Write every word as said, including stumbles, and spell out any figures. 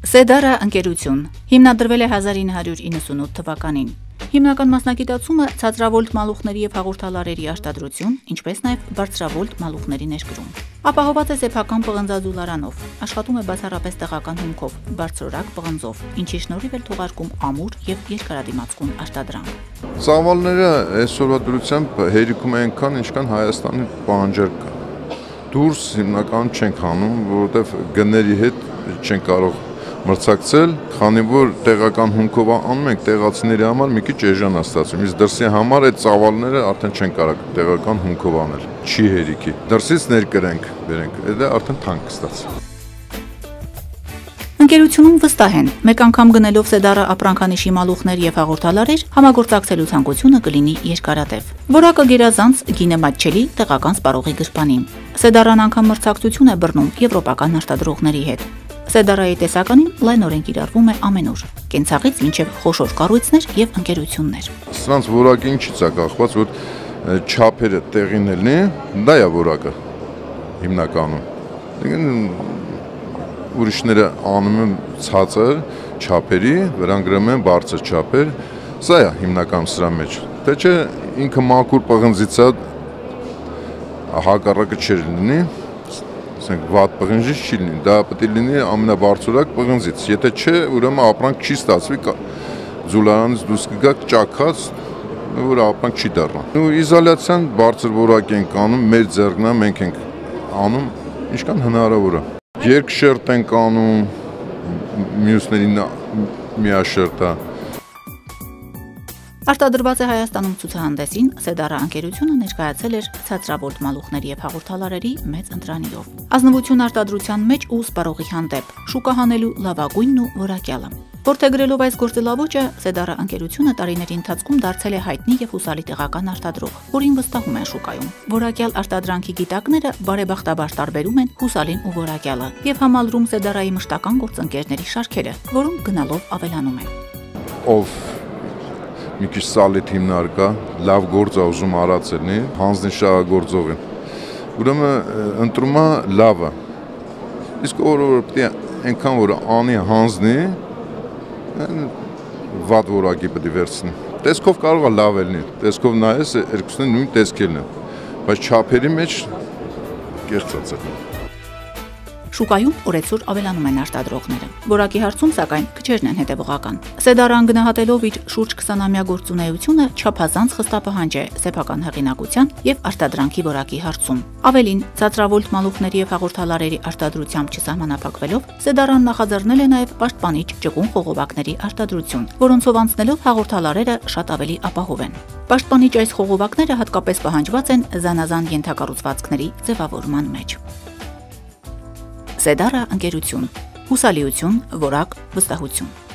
Սեդարա ընկերություն հիմնադրվել է հազար ինը հարյուր իննսունութ թվականին։ Հիմնական մասնագիտացումը ցածրավոլտ մալուխների և հաղորդալարերի արտադրություն, ինչպես նաև բարձրավոլտ մալուխների ներկրում։ Ապահոված է սեփական պղնձաձուլարանով, աշխատում է բացառապես տեղական հումքով, բարձրորակ պղնձով, ինչի շնորհիվ էլ թողարկում ամուր և երկարադիմացկուն արտադրանք։ Ծավալները այսօրվա դրությամբ հերիքում է այնքան, ինչքան Հայաստանի պահանջարկ կա։ Դուրս հիմնականում չենք հանում, որովհետև գների հետ չենք կարող մրցակցել, քանի որ տեղական հումքով անում ենք, տեղացիների համար մի քիչ էժան է ստացվում, իսկ դրսի համար այդ ծավալները արդեն չեն կարող տեղական հումքով անել, չի հերիքի։ Դրսից ներկրենք, բերենք, դա արդեն թանկ կստացվի։ Ընկերությունում վստահ են, մեկ անգամ գնելով Սեդարա ապրանքանիշի մալուխներ և հաղորդալարեր, համագործակցելու ցանկությունը կլինի երկարատև։ Որակը գերազանց, գինը մատչելի, տեղական սպառողի գրպանին։ Սեդարան անգամ մրցակցություն է բռնում եվրոպական արտադրողների հետ։ Սեդարայի տեսականին լայնորեն կիրառվում է ամենուր, կենցաղից մինչև խոշոր կառույցներ և ընկերություններ։ Սրանց որակը ինչից է կախված, որ չափերը տեղին լինի, դա է որակը հիմնականում։ Ուրիշները անում են ցածր չափերի, վրան գրում են բարձր չափեր, սա է հիմնականում սրա մեջ։ Թե չէ ինքը մաքուր պղնձից է, հակառակը չէր լինի, վատ պղնձից չի լինի, դա պետք է լինի ամենաբարձրորակ պղնձից, եթե չէ, ուրեմն ապրանք չի ստացվի, ձուլարանից դուրս կգա ճաքած, որ ապրանք չի դառնա։ Իզոլացիան բարձր որակ ենք անում, մեր ձեռքն է, մենք ենք անում, ինչքան հնարավոր է։ Երկշերտ ենք անում, մյուսներին միաշերտ է։ Արտադրված է Հայաստանում ցուցահանդեսին, Սեդարա ընկերությունը ներկայացել էր ցածրավոլտ մալուխների և հաղորդալարերի մեծ ընտրանիով։ Ազնվություն արտադրության մեջ ու սպառողի հանդեպ, շուկա հանելու լավագույնն ու որակյալը։ Որդեգրելով այս գործելավոճը, Սեդարա ընկերությունը տարիների ընթացքում դարձել է հայտնի և հուսալի տեղական արտադրող, որին վստահում են շուկայում։ Որակյալ արտադրանքի գիտակները բարեբախտաբար տարբերում են հուսալին ու որակյալը և համալրում Սեդարայի մշտական գործընկերների շարքերը, որում գնալով ավելանում են։ Ով մի քիչ սալիտ հիմնարկա, լավ գործ է ուզում արած լինի, հանձնի շահագործող են։ Ուրեմն ընտրում է լավը։ Իսկ որ պետք է այնքան որ անի հանձնի, վատ որակի պետք է վերցնի։ Տեսքով կարող է լավ լինի, տեսքով նայես երկուսն նույն տեսքերն են, բայց չափերի մեջ կեղծած է։ Շուկայում օրեցօր ավելանում են արտադրողները։ Որակի հարցում, սակայն, քչերն են հետևողական։ Սեդարան գնահատելով իր շուրջ քսանամյա գործունեությունը չափազանց խստապահանջ է սեփական հեղինակության և արտադրանքի որակի հարցում։ Ավելին, ցածրավոլտ մալուխների և հաղորդալարերի արտադրությամբ չսահմանափակվելով, Սեդարան նախաձեռնել է նաև պաշտպանիչ ճկուն խողովակների արտադրություն, որոնցով անցնելով հաղորդալարերը շատ ավելի ապահով են։ Պաշտպանիչ այս խողովակները հատկապես պահանջված են զանազան ենթակառուցվածքների ձևավորման մեջ։ Սեդարա ընկերություն, հուսալիություն, որակ, վստահություն։